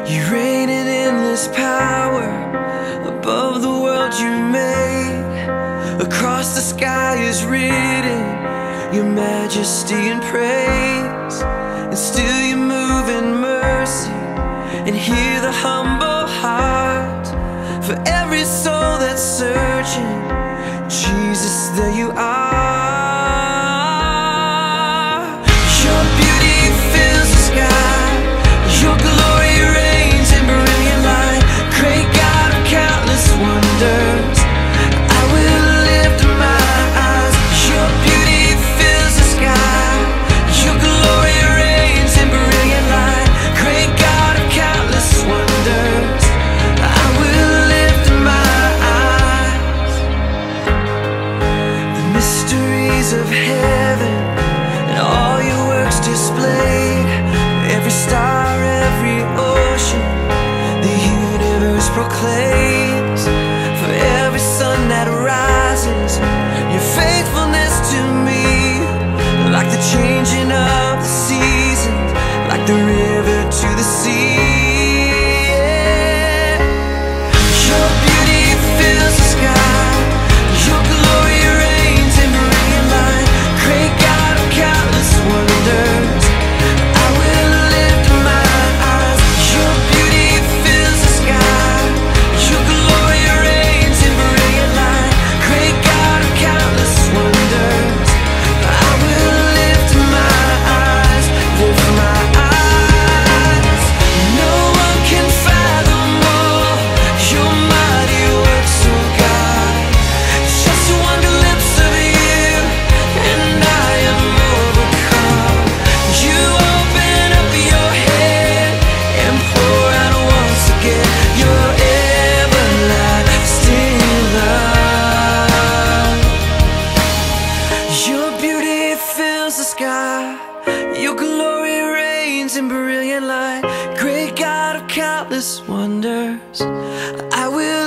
You reign in endless power above the world you made. Across the sky is written your majesty and praise. And still you move in mercy and hear the humble heart. For every soul that's searching, Jesus, there you are. Your beauty fills the sky, your glory reigns in brilliant light. Great God of countless wonders, I will lift my eyes. Your beauty fills the sky, your glory reigns in brilliant light. Great God of countless wonders, I will lift my eyes. The mysteries of heaven and all your works displayed, every star, every ocean, the universe proclaims. For every sun that rises, your faithfulness to me, like the changing of the seasons, like the river to the sea. Your beauty fills the sky, your glory reigns in brilliant light. Great God of countless wonders, I will lift my eyes. Your beauty fills the sky, your glory reigns in brilliant light. Great God of countless wonders, I will lift my eyes, lift my eyes. No one can fathom all your mighty works, oh God. Just one glimpse of you and I am overcome. You open up your head and pour out once again your everlasting love. Your beauty fills the sky, your glory reigns in brilliant light. Great God of countless wonders, I will